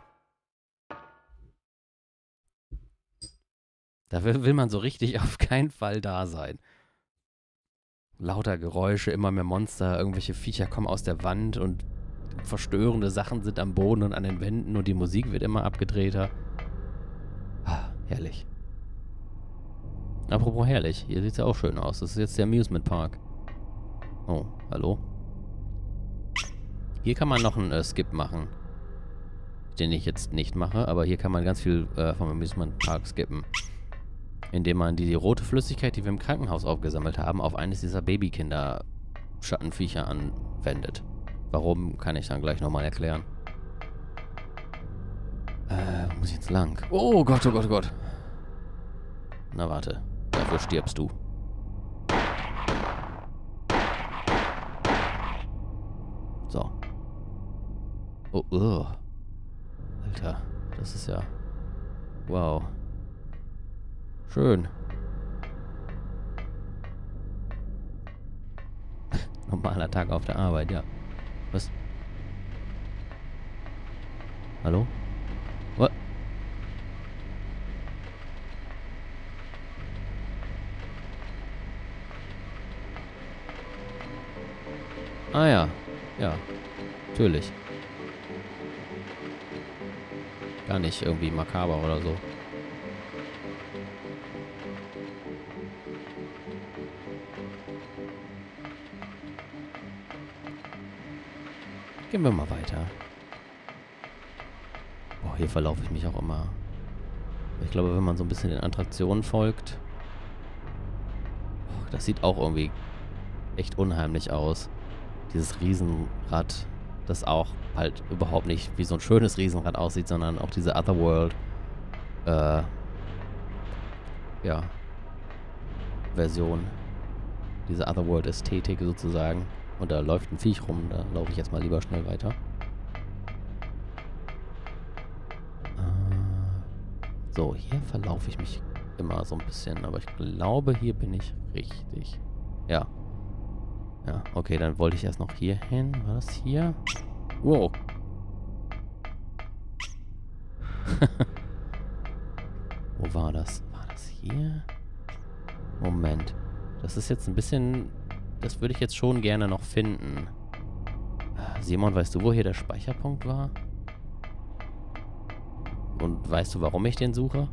Da will, will man so richtig auf keinen Fall da sein. Lauter Geräusche, immer mehr Monster, irgendwelche Viecher kommen aus der Wand und verstörende Sachen sind am Boden und an den Wänden und die Musik wird immer abgedrehter. Ah, herrlich. Apropos herrlich, hier sieht es ja auch schön aus. Das ist jetzt der Amusement Park. Oh, hallo? Hier kann man noch einen äh, Skip machen. Den ich jetzt nicht mache, aber hier kann man ganz viel äh, vom Amusement Park skippen. Indem man die, die rote Flüssigkeit, die wir im Krankenhaus aufgesammelt haben, auf eines dieser Babykinder-Schattenviecher anwendet. Warum, kann ich dann gleich nochmal erklären. Äh, wo muss ich jetzt lang? Oh Gott, oh Gott, oh Gott. Na warte, dafür stirbst du. So. Oh, oh. Alter, das ist ja... Wow. Schön. Normaler Tag auf der Arbeit, ja. Was? Hallo? What? Ah ja. Ja. Natürlich. Gar nicht irgendwie makaber oder so. Gehen wir mal weiter. Boah, hier verlaufe ich mich auch immer. Ich glaube, wenn man so ein bisschen den Attraktionen folgt... Boah, das sieht auch irgendwie echt unheimlich aus. Dieses Riesenrad, das auch halt überhaupt nicht wie so ein schönes Riesenrad aussieht, sondern auch diese Otherworld äh, ja Version. Diese Otherworld-Ästhetik sozusagen. Und da läuft ein Viech rum, da laufe ich jetzt mal lieber schnell weiter. Äh, so, hier verlaufe ich mich immer so ein bisschen, aber ich glaube, hier bin ich richtig. Ja. Ja, okay, dann wollte ich erst noch hier hin. War das hier? Wow. Wo war das? War das hier? Moment. Das ist jetzt ein bisschen... Das würde ich jetzt schon gerne noch finden. Simon, weißt du, wo hier der Speicherpunkt war? Und weißt du, warum ich den suche?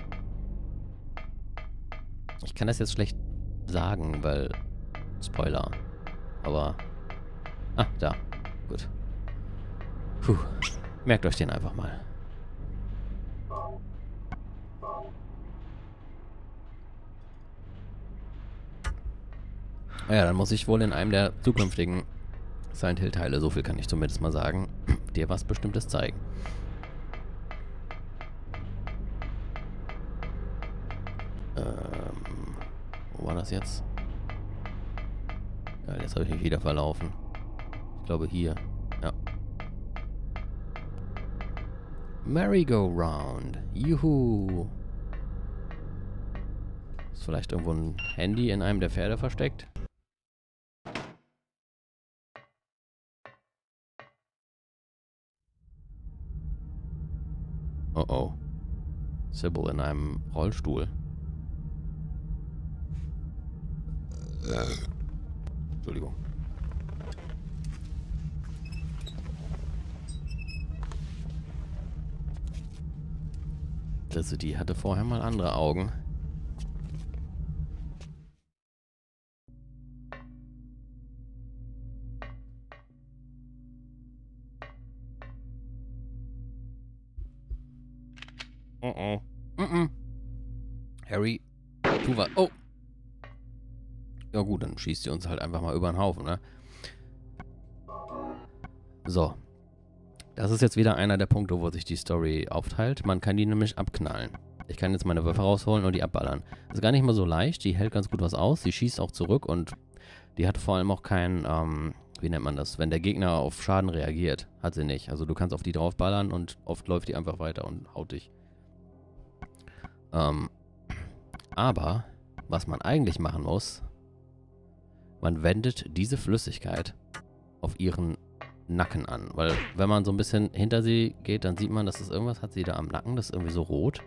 Ich kann das jetzt schlecht sagen, weil... Spoiler. Aber... Ah, da. Gut. Puh. Merkt euch den einfach mal. Ja, dann muss ich wohl in einem der zukünftigen Silent Hill Teile, so viel kann ich zumindest mal sagen, dir was Bestimmtes zeigen. Ähm, wo war das jetzt? Geil, jetzt habe ich mich wieder verlaufen. Ich glaube hier. Ja. Merry-Go-Round. Juhu. Ist vielleicht irgendwo ein Handy in einem der Pferde versteckt? Oh oh. Sybil in einem Rollstuhl. Entschuldigung. Also die hatte vorher mal andere Augen. Oh oh. Mm -mm. Harry, tu was. Oh. Ja gut, dann schießt sie uns halt einfach mal über den Haufen, ne? So. Das ist jetzt wieder einer der Punkte, wo sich die Story aufteilt. Man kann die nämlich abknallen. Ich kann jetzt meine Waffe rausholen und die abballern. Das ist gar nicht mal so leicht. Die hält ganz gut was aus. Sie schießt auch zurück und die hat vor allem auch kein, ähm, wie nennt man das? Wenn der Gegner auf Schaden reagiert, hat sie nicht. Also du kannst auf die draufballern und oft läuft die einfach weiter und haut dich. Ähm, aber, was man eigentlich machen muss, man wendet diese Flüssigkeit auf ihren Nacken an. Weil, wenn man so ein bisschen hinter sie geht, dann sieht man, dass das irgendwas hat sie da am Nacken. Das ist irgendwie so rot.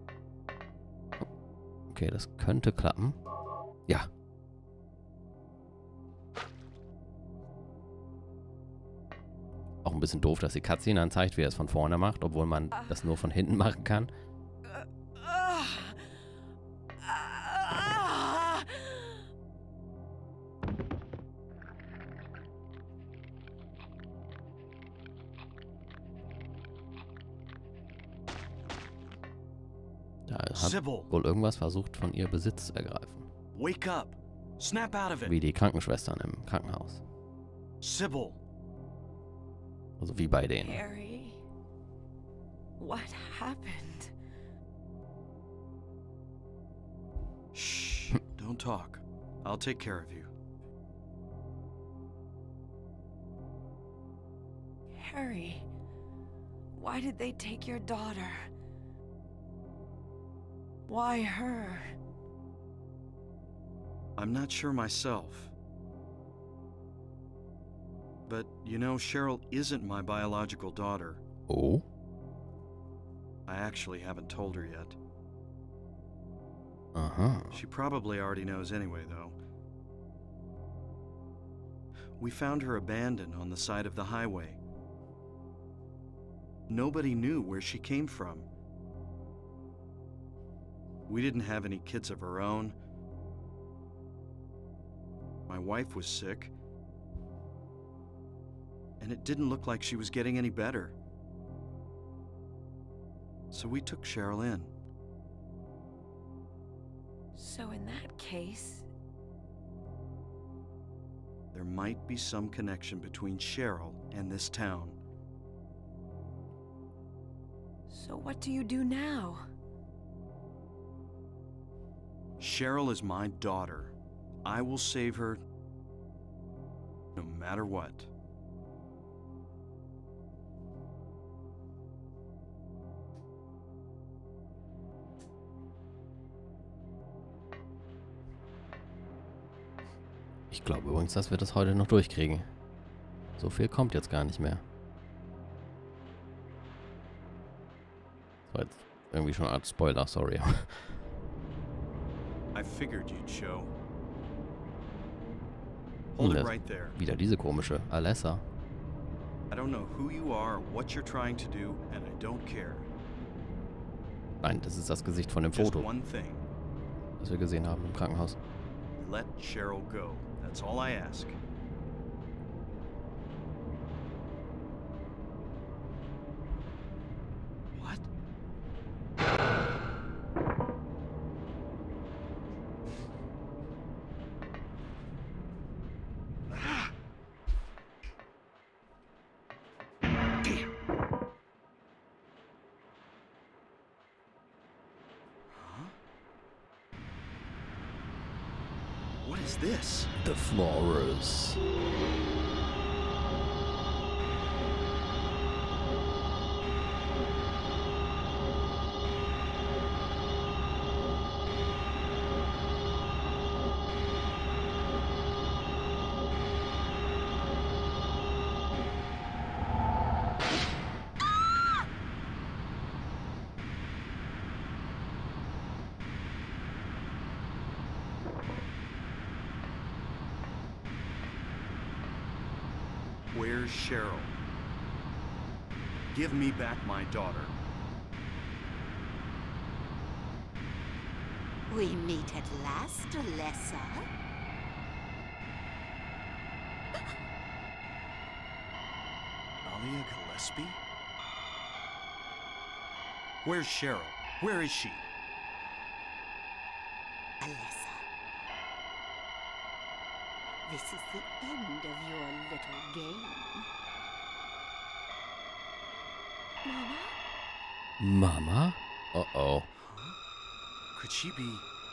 Okay, das könnte klappen. Ja. Auch ein bisschen doof, dass die Cutscene dann zeigt, wie er es von vorne macht, obwohl man das nur von hinten machen kann. Da hat Sybil, wohl irgendwas versucht, von ihr Besitz zu ergreifen. wake up. Snap out of it. Wie die Krankenschwestern im Krankenhaus. Sybil. Also wie bei denen. Harry, what happened? Shh. Don't talk. I'll take care of you. Harry, why did they take your daughter? Why her? I'm not sure myself. But, you know, Cheryl isn't my biological daughter. Oh? I actually haven't told her yet. Aha. She probably already knows anyway, though. We found her abandoned on the side of the highway. Nobody knew where she came from. We didn't have any kids of our own. My wife was sick. And it didn't look like she was getting any better. So we took Cheryl in. So in that case, There might be some connection between Cheryl and this town. so what do you do now? Cheryl is my daughter. I will save her no matter what. Ich glaube übrigens, dass wir das heute noch durchkriegen. So viel kommt jetzt gar nicht mehr. Das war jetzt irgendwie schon eine Art Spoiler, sorry. I figured you'd show. Hm, Hold it das- right there. Wieder diese komische Alessa. I don't know who you are, what you're trying to do, and I don't care. Nein, das ist das Gesicht von dem Just Foto, one thing. das wir gesehen haben im Krankenhaus. Let Cheryl go. That's all I ask. What? is this? The Flores. Where's Cheryl? Give me back my daughter. We meet at last, Alessa. Dahlia Gillespie? Where's Cheryl? Where is she? Alessa. This is the end of your little game. Mama? Mama? Uh-oh. Could she be...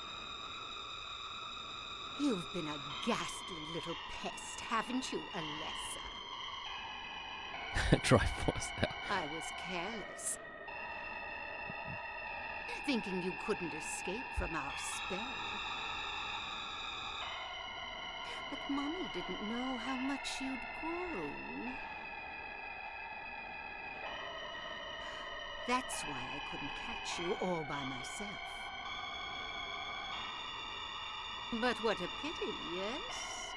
You've been a ghastly little pest, haven't you, Alessa? Triforce. I was careless. Thinking you couldn't escape from our spell. But Mommy didn't know how much you'd grown. That's why I couldn't catch you all by myself. But what a pity, yes?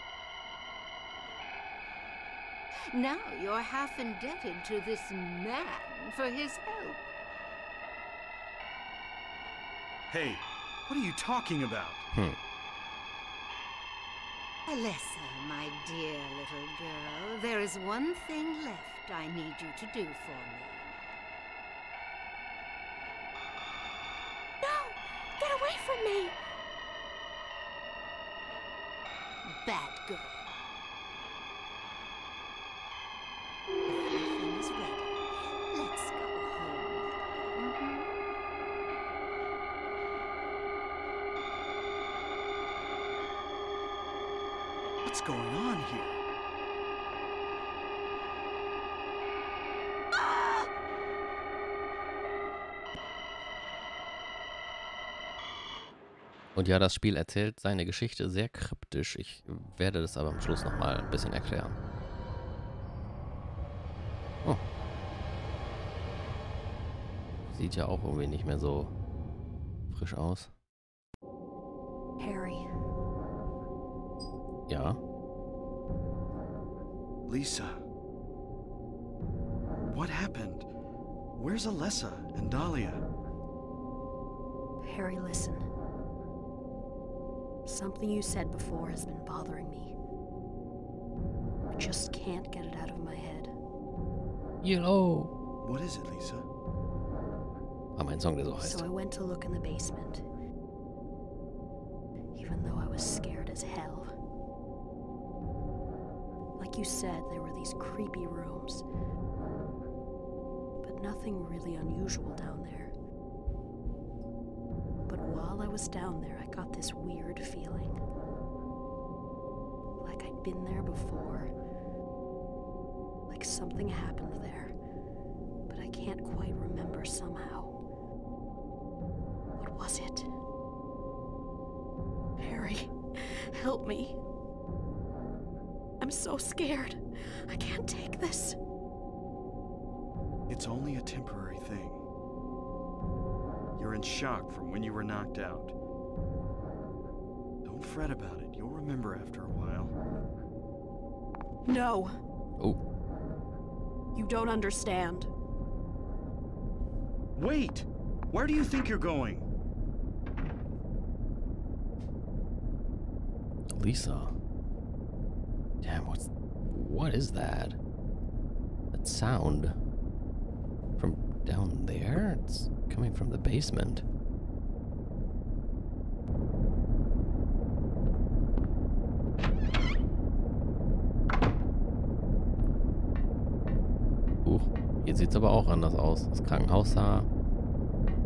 Now you're half indebted to this man for his help. Hey, what are you talking about? Hmm. Alessa, my dear little girl, there is one thing left I need you to do for me. No! Get away from me! Bad girl. Everything is ready. Let's go home now. Mhm. What's going on here? Und ja, das Spiel erzählt seine Geschichte sehr kryptisch. Ich werde das aber am Schluss nochmal ein bisschen erklären. Oh. Sieht ja auch irgendwie nicht mehr so frisch aus. Harry. Ja. Lisa. What happened? Where's Alessa and Dahlia? Harry, listen. Something you said before has been bothering me. I just can't get it out of my head. Yellow. What is it, Lisa? Ah, mein Song, der so heißt. So I went to look in the basement. Even though I was scared as hell. Like you said, there were these creepy rooms. But nothing really unusual down there. But while I was down there, I got this weird feeling. Like I'd been there before. Like something happened there. But I can't quite remember somehow. What was it? Harry, help me. I'm so scared. I can't take this. It's only a temporary thing. You're in shock from when you were knocked out. Don't fret about it. You'll remember after a while. No. Oh. You don't understand. Wait! Where do you think you're going? Lisa. Damn, what's... What is that? That sound? From down there? It's coming from the basement. Uh, hier sieht's aber auch anders aus. Das Krankenhaus sah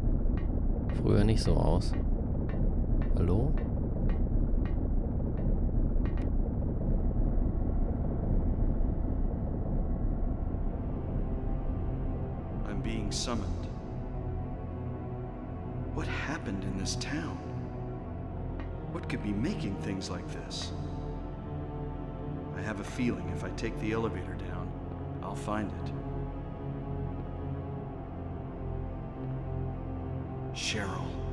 früher nicht so aus. Hallo? being summoned. What happened in this town? What could be making things like this? I have a feeling if I take the elevator down, I'll find it. Cheryl.